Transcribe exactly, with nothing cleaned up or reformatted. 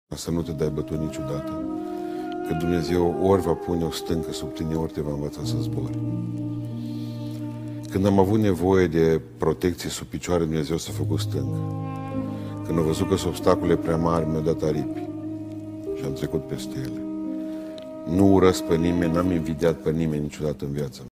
Să nu te dai bătut niciodată. Că Dumnezeu ori va pune o stâncă sub tine, ori te va învăța să zbori. Când am avut nevoie de protecție sub picioare, Dumnezeu s-a făcut stâncă. Când am văzut că sunt obstacole prea mari, mi-a dat aripi. Și am trecut peste ele. Nu urăsc pe nimeni, n-am invidiat pe nimeni niciodată în viața mea.